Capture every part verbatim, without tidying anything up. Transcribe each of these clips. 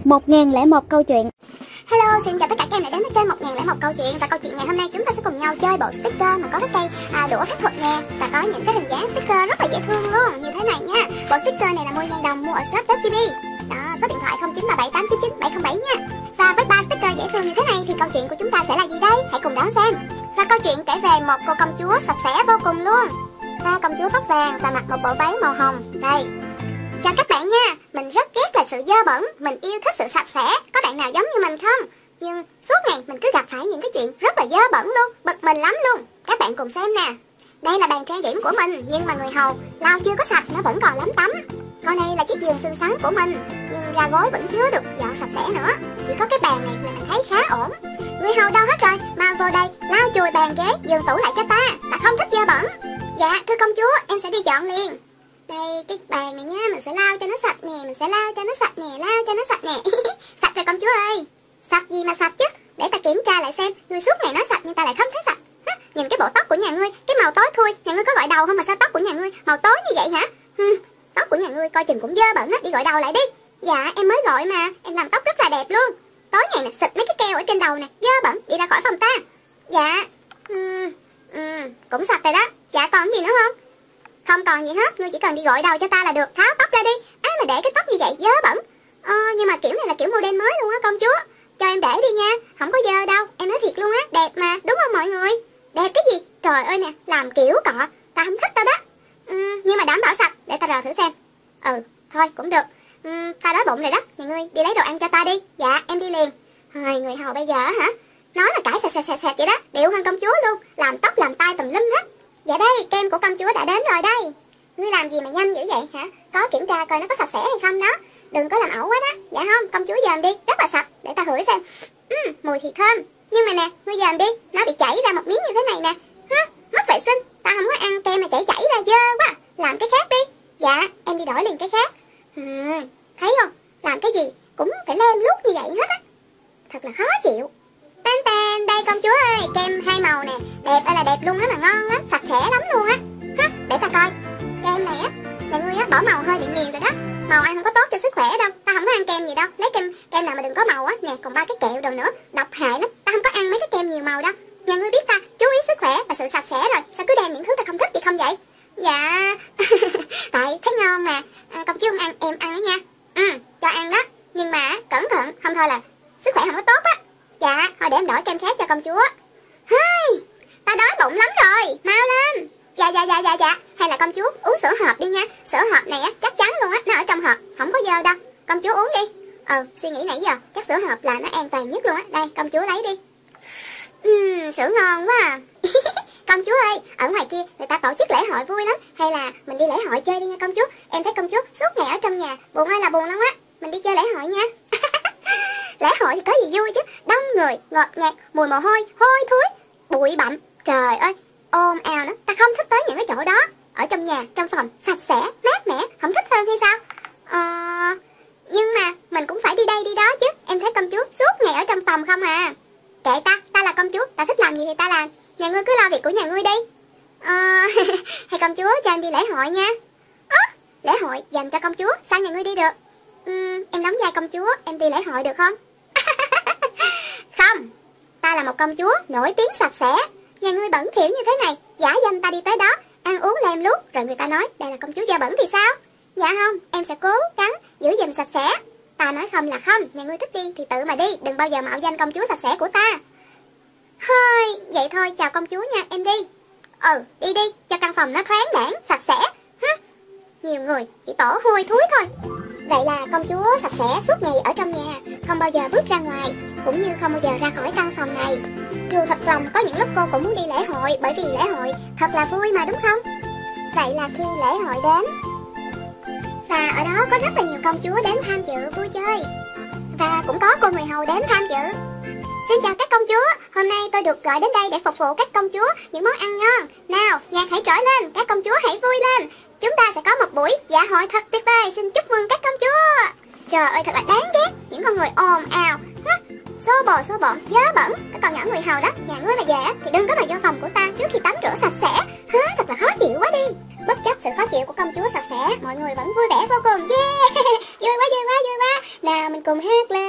một nghìn lẻ một câu chuyện. Hello, xin chào tất cả các em đã đến với kênh một nghìn lẻ một câu chuyện. Và câu chuyện ngày hôm nay chúng ta sẽ cùng nhau chơi bộ sticker mà có cái cây à, đũa phép thuật nè. Và có những cái hình dáng sticker rất là dễ thương luôn, như thế này nha. Bộ sticker này là mười nghìn đồng mua ở shop chấm tv. Đó, số điện thoại không chín ba bảy tám chín chín bảy không bảy nha. Và với ba sticker dễ thương như thế này thì câu chuyện của chúng ta sẽ là gì đây? Hãy cùng đón xem. Và câu chuyện kể về một cô công chúa sạch sẽ vô cùng luôn. Và công chúa tóc vàng và mặc một bộ váy màu hồng. Đây. Chào các bạn nha, mình rất ghét là sự dơ bẩn, mình yêu thích sự sạch sẽ. Có bạn nào giống như mình không? Nhưng suốt ngày mình cứ gặp phải những cái chuyện rất là dơ bẩn luôn, bực mình lắm luôn. Các bạn cùng xem nè. Đây là bàn trang điểm của mình, nhưng mà người hầu lau chưa có sạch, nó vẫn còn lấm tấm. Còn này là chiếc giường xinh xắn của mình, nhưng ra gối vẫn chưa được dọn sạch sẽ nữa. Chỉ có cái bàn này là mình thấy khá ổn. Người hầu đâu hết rồi, mau vô đây lau chùi bàn ghế, giường tủ lại cho ta, ta không thích dơ bẩn. Dạ thưa công chúa, em sẽ đi dọn liền. Đây, cái bàn này nha, mình sẽ lau cho nó sạch nè, mình sẽ lau cho nó sạch nè, lau cho nó sạch nè. Sạch rồi công chúa ơi. Sạch gì mà sạch chứ, để ta kiểm tra lại xem. Ngươi suốt ngày nói sạch nhưng ta lại không thấy sạch. Hả? Nhìn cái bộ tóc của nhà ngươi, cái màu tối thui, nhà ngươi có gội đầu không mà sao tóc của nhà ngươi màu tối như vậy hả? Hừm, tóc của nhà ngươi coi chừng cũng dơ bẩn á, đi gội đầu lại đi. Dạ, em mới gội mà, em làm tóc rất là đẹp luôn. Tối ngày nè, xịt mấy cái keo ở trên đầu nè, dơ bẩn, đi ra khỏi phòng ta. Dạ, ừm, ừm, cũng sạch rồi đó. Dạ còn gì nữa không? Không còn gì hết, ngươi chỉ cần đi gội đầu cho ta là được. Tháo tóc ra đi, ai mà để cái tóc như vậy dơ bẩn. Ờ, nhưng mà kiểu này là kiểu model mới luôn á công chúa. Cho em để đi nha, không có dơ đâu. Em nói thiệt luôn á, đẹp mà, đúng không mọi người? Đẹp cái gì? Trời ơi nè, làm kiểu cọ, ta không thích đâu đó. Ừ, nhưng mà đảm bảo sạch, để ta rờ thử xem. Ừ, thôi cũng được. Ừ, ta đói bụng rồi đó, nhà ngươi đi lấy đồ ăn cho ta đi. Dạ, em đi liền. Hơi, người hầu bây giờ hả? Nói là cãi sẹt sẹt sẹt sẹt vậy đó, điệu hơn công chúa luôn, làm tóc làm tay tùm lum hết. Dạ đây, kem của công chúa đã đến rồi đây. Ngươi làm gì mà nhanh dữ vậy hả? Có kiểm tra coi nó có sạch sẽ hay không đó. Đừng có làm ẩu quá đó. Dạ không, công chúa dòm đi, rất là sạch. Để ta hửi xem. Ừ, mùi thì thơm. Nhưng mà nè, ngươi dòm đi, nó bị chảy ra một miếng như thế này nè. Hả? Mất vệ sinh. Ta không có ăn kem mà chảy chảy ra dơ quá. Làm cái khác đi. Dạ, em đi đổi liền cái khác. Ừ, thấy không? Làm cái gì cũng phải lem luốc như vậy hết á. Thật là khó chịu. Tan tan, đây công chúa ơi, kem hai màu nè. Đẹp ơi là đẹp luôn á mà ngon lắm, sạch sẽ lắm luôn á. Hả? Để ta coi. Kem này á, nhà ngươi á bỏ màu hơi bị nhiều rồi đó. Màu ăn không có tốt cho sức khỏe đâu. Ta không có ăn kem gì đâu. Lấy kem kem nào mà đừng có màu á. Nè còn ba cái kẹo đồ nữa, độc hại lắm. Ta không có ăn mấy cái kem nhiều màu đâu. Nhà ngươi biết ta chú ý sức khỏe và sự sạch sẽ rồi, sao cứ đem những thứ ta không thích vậy không vậy? Dạ tại thấy ngon mà. À, công chúa không ăn, em ăn đó nha. Ừ, cho ăn đó. Nhưng mà cẩn thận, không thôi là sức khỏe không có tốt á. Dạ, thôi để em đổi kem khác cho công chúa. Hey, ta đói bụng lắm rồi, mau lên. Dạ dạ dạ dạ dạ. Hay là công chúa uống sữa hộp đi nha. Sữa hộp này á chắc chắn luôn á, nó ở trong hộp, không có dơ đâu. Công chúa uống đi. Ờ, suy nghĩ nãy giờ, chắc sữa hộp là nó an toàn nhất luôn á. Đây, công chúa lấy đi. Uhm, sữa ngon quá à. Công chúa ơi, ở ngoài kia người ta tổ chức lễ hội vui lắm. Hay là mình đi lễ hội chơi đi nha công chúa. Em thấy công chúa suốt ngày ở trong nhà, buồn ơi là buồn lắm á. Mình đi chơi lễ hội nha. Lễ hội thì có gì vui chứ. Đông người, ngọt ngạt, mùi mồ hôi, hôi thối, bụi bặm. Trời ơi, ồn ào nữa. Ta không thích tới những cái chỗ đó. Ở trong nhà, trong phòng, sạch sẽ, mát mẻ. Không thích hơn hay sao? Ờ... Nhưng mà mình cũng phải đi đây đi đó chứ. Em thấy công chúa suốt ngày ở trong phòng không à. Kệ ta, ta là công chúa. Ta thích làm gì thì ta làm. Nhà ngươi cứ lo việc của nhà ngươi đi. Ờ... Hay công chúa cho em đi lễ hội nha. Ơ, lễ hội dành cho công chúa. Sao nhà ngươi đi được? Uhm, em đóng vai công chúa, em đi lễ hội được không? Không, ta là một công chúa nổi tiếng sạch sẽ. Nhà ngươi bẩn thỉu như thế này, giả danh ta đi tới đó, ăn uống lem luốc, rồi người ta nói đây là công chúa dơ bẩn thì sao? Dạ không, em sẽ cố gắng giữ gìn sạch sẽ. Ta nói không là không, nhà ngươi thích đi thì tự mà đi, đừng bao giờ mạo danh công chúa sạch sẽ của ta. Thôi, vậy thôi, chào công chúa nha, em đi. Ừ, đi đi, cho căn phòng nó thoáng đãng, sạch sẽ. Hả? Nhiều người chỉ tổ hôi thối thôi. Vậy là công chúa sạch sẽ suốt ngày ở trong nhà, không bao giờ bước ra ngoài, cũng như không bao giờ ra khỏi căn phòng này. Dù thật lòng có những lúc cô cũng muốn đi lễ hội, bởi vì lễ hội thật là vui mà đúng không? Vậy là khi lễ hội đến, và ở đó có rất là nhiều công chúa đến tham dự vui chơi, và cũng có cô người hầu đến tham dự. Xin chào các công chúa, hôm nay tôi được gọi đến đây để phục vụ các công chúa những món ăn ngon. Nào, nhạc hãy trỗi lên, các công chúa hãy vui lên. Chúng ta sẽ có một buổi dạ hội thật tuyệt vời, xin chúc mừng các công chúa. Trời ơi thật là đáng ghét, những con người ồn ào, xô bồ xô bộn, dơ bẩn. Các con nhỏ người hầu đó, nhà ngươi mà về thì đừng có mà vô phòng của ta trước khi tắm rửa sạch sẽ. Hả, thật là khó chịu quá đi. Bất chấp sự khó chịu của công chúa sạch sẽ, mọi người vẫn vui vẻ vô cùng. Yeah, vui quá vui quá vui quá. Nào mình cùng hát lên.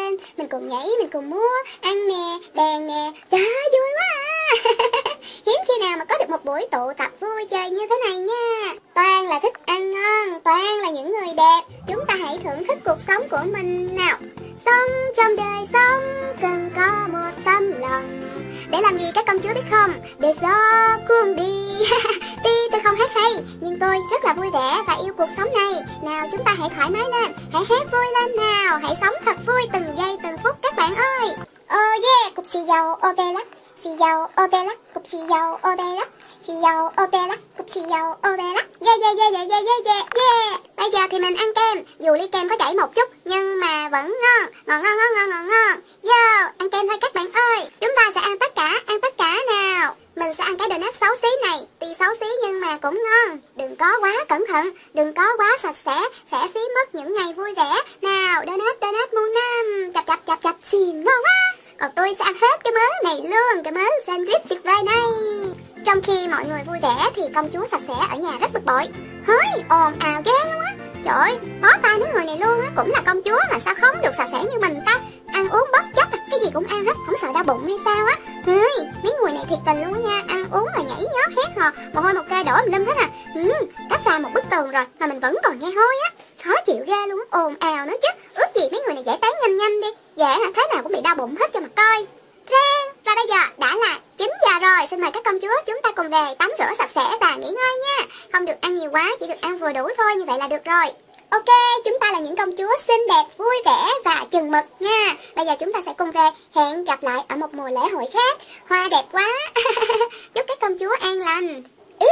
cùng nhảy, mình cùng múa, ăn nè, đàn nè. Trời ơi, vui quá à. Hiếm khi nào mà có được một buổi tụ tập vui chơi như thế này nha. Toàn là thích ăn ngon, toàn là những người đẹp. Chúng ta hãy thưởng thức cuộc sống của mình nào. Sống trong đời sống cần có một tấm lòng. Để làm gì các công chúa biết không? Để gió cuốn đi. Tuy tôi không hát hay, nhưng tôi rất là vui vẻ và yêu cuộc sống này. Nào chúng ta hãy thoải mái lên, hãy hát vui lên nào. Hãy sống thật vui từng giây từng phút các bạn ơi. Oh yeah, cục xì dầu ô bê lắc, xì dầu ô bê lắc, cục xì dầu ô bê lắc, xì dầu ô bê lắc, cục xì dầu ô bê lắc. Yeah yeah yeah yeah yeah yeah yeah. Bây giờ thì mình ăn kem, dù ly kem có chảy một chút nhưng mà vẫn ngon, ngon ngon ngon ngon ngon ngon. Yo, ăn kem thôi các bạn ơi. Chúng ta sẽ ăn tất cả, ăn tất cả nào. Mình sẽ ăn cái donut xấu xí này, tuy xấu xí nhưng mà cũng ngon. Đừng có quá cẩn thận, đừng có quá sạch sẽ, sẽ phí mất những ngày vui vẻ. Nào, donut donut muôn năm, chập chập chập chập xin ngon quá. Còn tôi sẽ ăn hết cái mớ này luôn, cái mớ sandwich tuyệt vời này. Trong khi mọi người vui vẻ thì công chúa sạch sẽ ở nhà rất bực bội. Hỡi, ồn ào ghê luôn á. Trời ơi, bó tay mấy người này luôn á, cũng là công chúa mà sao không được sạch sẽ như mình ta. Ăn uống bất chấp, cái gì cũng ăn hết, không sợ đau bụng hay sao á. Hỡi, mấy người này thiệt tình luôn á nha, ăn uống mà nhảy nhót hét hò, mồ hôi một kê đổ lum hết à. Ừ, cách xa một bức tường rồi mà mình vẫn còn nghe hôi á. Khó chịu ghê luôn á, ồn ào nữa chứ. Ước gì mấy người này giải tán nhanh nhanh đi. Dạ hả, thế nào cũng bị đau bụng hết cho mà coi. Reng, và bây giờ đã là chín giờ rồi, xin mời các công chúa chúng ta cùng về tắm rửa sạch sẽ và nghỉ ngơi nha. Không được ăn nhiều quá, chỉ được ăn vừa đủ thôi, như vậy là được rồi. Ok, chúng ta là những công chúa xinh đẹp, vui vẻ và chừng mực nha. Bây giờ chúng ta sẽ cùng về, hẹn gặp lại ở một mùa lễ hội khác. Hoa đẹp quá. Chúc các công chúa an lành.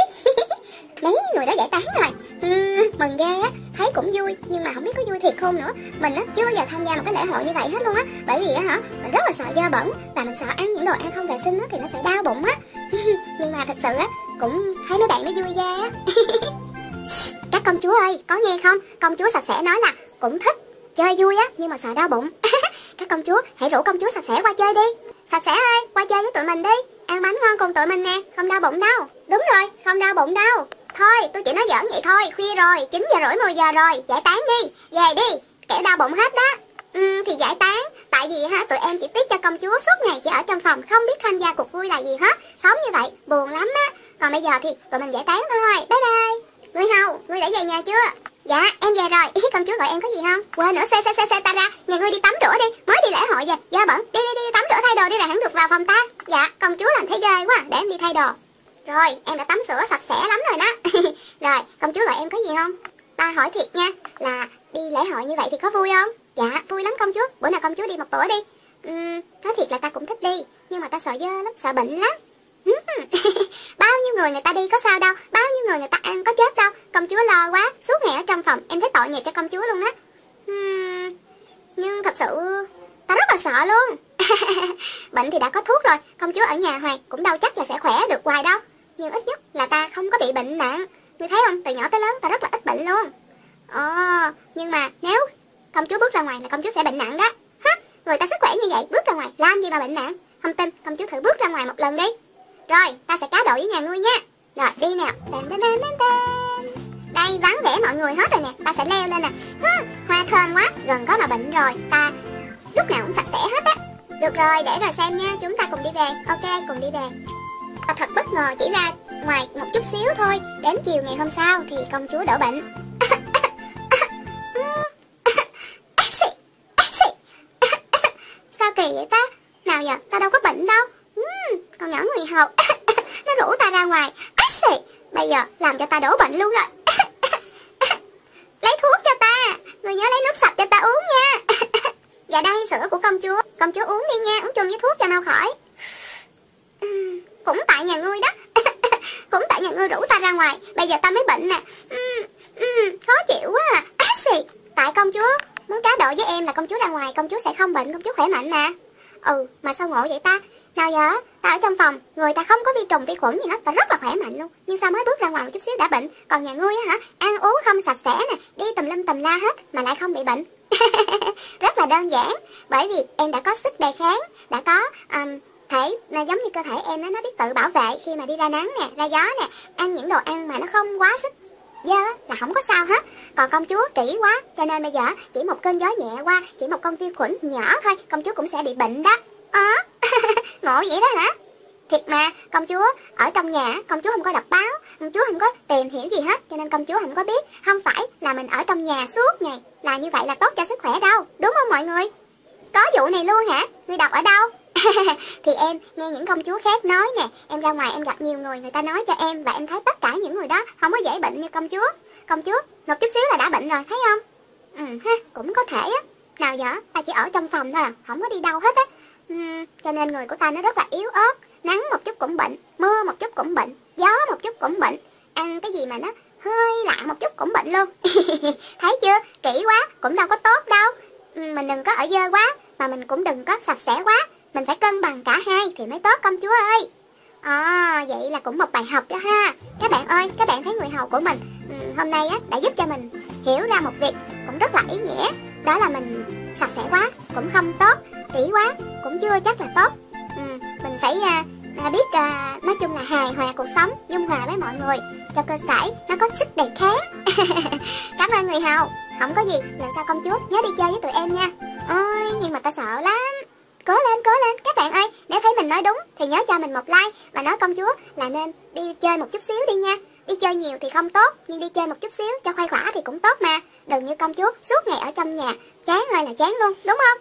Mấy người đó giải tán rồi. uhm, Mừng ghê á, thấy cũng vui nhưng mà không biết có vui thiệt không nữa. Mình á chưa bao giờ tham gia một cái lễ hội như vậy hết luôn á. Bởi vì á hả, mình rất là sợ dơ bẩn và mình sợ ăn những đồ ăn không vệ sinh á thì nó sẽ đau bụng á. Nhưng mà thật sự á cũng thấy mấy bạn nó vui ghê á. Các công chúa ơi, có nghe không? Công chúa sạch sẽ nói là cũng thích chơi vui á nhưng mà sợ đau bụng. Các công chúa hãy rủ công chúa sạch sẽ qua chơi đi. Sạch sẽ ơi, qua chơi với tụi mình đi. Ăn bánh ngon cùng tụi mình nè, không đau bụng đâu. Đúng rồi, không đau bụng đâu. Thôi, tôi chỉ nói giỡn vậy thôi, khuya rồi, chín giờ rưỡi mười giờ rồi, giải tán đi, về đi, kẻo đau bụng hết đó. Ừ, thì giải tán, tại vì ha, tụi em chỉ tiếc cho công chúa suốt ngày chỉ ở trong phòng, không biết tham gia cuộc vui là gì hết. Sống như vậy, buồn lắm á. Còn bây giờ thì tụi mình giải tán thôi, bye bye. Ngươi hầu, ngươi đã về nhà chưa? Dạ, em về rồi, ý công chúa gọi em có gì không? Quên nữa, xe xe xe xe ta ra, nhà ngươi đi tắm rửa đi, mới đi lễ hội về, dơ bẩn, đi đi đi tắm rửa thay đồ đi rồi hẳn được vào phòng ta. Dạ, công chúa làm thấy ghê quá, để em đi thay đồ. Rồi, em đã tắm rửa sạch sẽ lắm rồi đó. Rồi, công chúa gọi em có gì không? Ta hỏi thiệt nha, là đi lễ hội như vậy thì có vui không? Dạ, vui lắm công chúa, bữa nào công chúa đi một bữa đi. Uhm, nói thiệt là ta cũng thích đi, nhưng mà ta sợ dơ lắm, sợ bệnh lắm. Bao nhiêu người người ta đi có sao đâu, bao nhiêu người người ta ăn có chết đâu. Công chúa lo quá, suốt ngày ở trong phòng, em thấy tội nghiệp cho công chúa luôn á. uhm, Nhưng thật sự ta rất là sợ luôn. Bệnh thì đã có thuốc rồi, công chúa ở nhà hoài cũng đâu chắc là sẽ khỏe được hoài đâu. Nhưng ít nhất là ta không có bị bệnh nặng. Ngươi thấy không, từ nhỏ tới lớn ta rất là ít bệnh luôn. Ồ, nhưng mà nếu công chúa bước ra ngoài là công chúa sẽ bệnh nặng đó. Hả, người ta sức khỏe như vậy, bước ra ngoài làm gì mà bệnh nặng? Không tin, công chúa thử bước ra ngoài một lần đi. Rồi, ta sẽ cá độ với nhà ngươi nha. Rồi, đi nào. Đàn, đàn, đàn, đàn, đàn. Đây, vắng vẻ mọi người hết rồi nè. Ta sẽ leo lên nè. Hứ, hoa thơm quá, gần có mà bệnh rồi. Ta lúc nào cũng sạch sẽ hết á. Được rồi, để rồi xem nha. Chúng ta cùng đi về. Ok, cùng đi về. Ta thật bất ngờ, chỉ ra ngoài một chút xíu thôi. Đến chiều ngày hôm sau thì công chúa đỡ bệnh. Sao kỳ vậy ta? Nào giờ, ta đâu có bệnh đâu. uhm, Con nhỏ người hầu. Nó rủ ta ra ngoài. Bây giờ làm cho ta đổ bệnh luôn rồi. Lấy thuốc cho ta. Người nhớ lấy nước sạch cho ta uống nha. Và đây sữa của công chúa. Công chúa uống đi nha, uống chung với thuốc cho mau khỏi. uhm, Cũng tại nhà ngươi đó. Cũng tại nhà ngươi rủ ta ra ngoài, bây giờ ta mới bệnh nè. uhm, uhm, Khó chịu quá à. Tại công chúa muốn cá độ với em là công chúa ra ngoài, công chúa sẽ không bệnh, công chúa khỏe mạnh mà. Ừ, mà sao ngộ vậy ta? Nào giờ, ta ở trong phòng, người ta không có vi trùng vi khuẩn gì hết, ta rất là khỏe mạnh luôn. Nhưng sao mới bước ra ngoài một chút xíu đã bệnh? Còn nhà ngươi á hả, ăn uống không sạch sẽ nè, đi tùm lum tùm la hết mà lại không bị bệnh. Rất là đơn giản, bởi vì em đã có sức đề kháng, đã có um, thể là giống như cơ thể em nó nó biết tự bảo vệ khi mà đi ra nắng nè, ra gió nè, ăn những đồ ăn mà nó không quá sức dơ là không có sao hết. Còn công chúa kỹ quá, cho nên bây giờ chỉ một cơn gió nhẹ qua, chỉ một con vi khuẩn nhỏ thôi, công chúa cũng sẽ bị bệnh đó. Ờ, ngộ vậy đó hả? Thiệt mà, công chúa ở trong nhà, công chúa không có đọc báo, công chúa không có tìm hiểu gì hết, cho nên công chúa không có biết. Không phải là mình ở trong nhà suốt ngày là như vậy là tốt cho sức khỏe đâu, đúng không mọi người? Có vụ này luôn hả? Người đọc ở đâu? Thì em nghe những công chúa khác nói nè, em ra ngoài em gặp nhiều người, người ta nói cho em, và em thấy tất cả những người đó không có dễ bệnh như công chúa. Công chúa một chút xíu là đã bệnh rồi, thấy không? Ừ ha, cũng có thể á. Nào giờ ta chỉ ở trong phòng thôi à, không có đi đâu hết á. Ừ, cho nên người của ta nó rất là yếu ớt, nắng một chút cũng bệnh, mưa một chút cũng bệnh, gió một chút cũng bệnh, ăn cái gì mà nó hơi lạ một chút cũng bệnh luôn. Thấy chưa, kỹ quá cũng đâu có tốt đâu. Ừ, mình đừng có ở dơ quá, mà mình cũng đừng có sạch sẽ quá, mình phải cân bằng cả hai thì mới tốt công chúa ơi. À, vậy là cũng một bài học đó ha. Các bạn ơi, các bạn thấy người hầu của mình ừ, hôm nay á, đã giúp cho mình hiểu ra một việc cũng rất là ý nghĩa. Đó là mình sạch sẽ quá cũng không tốt, kỹ quá cũng chưa chắc là tốt. ừ, Mình phải à, à, biết à, nói chung là hài hòa cuộc sống, dung hòa với mọi người, cho cơ thể nó có sức đề kháng. Cảm ơn người hầu. Không có gì, lần sau công chúa nhớ đi chơi với tụi em nha. Ôi, nhưng mà ta sợ lắm. Cố lên, cố lên các bạn ơi. Nếu thấy mình nói đúng thì nhớ cho mình một like, và nói công chúa là nên đi chơi một chút xíu đi nha. Đi chơi nhiều thì không tốt, nhưng đi chơi một chút xíu cho khoai khỏa thì cũng tốt mà. Đừng như công chúa suốt ngày ở trong nhà, chán ơi là chán luôn, đúng không?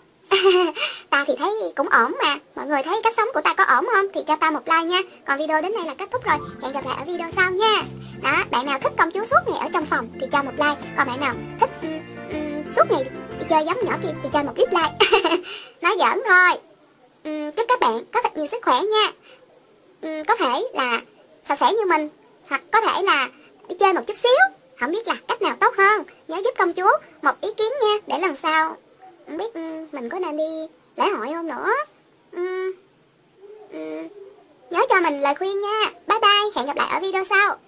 Ta thì thấy cũng ổn mà. Mọi người thấy cách sống của ta có ổn không thì cho ta một like nha. Còn video đến đây là kết thúc rồi, hẹn gặp lại ở video sau nha. Đó, bạn nào thích công chúa suốt ngày ở trong phòng thì cho một like. Còn bạn nào thích um, um, suốt ngày đi chơi giống nhỏ kia thì cho một dislike. Nói giỡn thôi. um, Chúc các bạn có thật nhiều sức khỏe nha. um, Có thể là sạch sẽ như mình, hoặc có thể là đi chơi một chút xíu. Không biết là cách nào tốt hơn, nhớ giúp công chúa một ý kiến nha, để lần sau không biết um, mình có nên đi lễ hội không nữa. um, um, Nhớ cho mình lời khuyên nha. Bye bye, hẹn gặp lại ở video sau.